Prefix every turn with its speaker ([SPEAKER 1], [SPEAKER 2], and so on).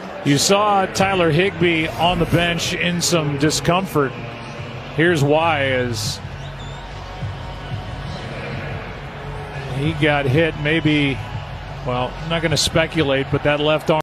[SPEAKER 1] You saw Tyler Higbee on the bench in some discomfort. Here's why: as he got hit, maybe, well, I'm not going to speculate, but that left arm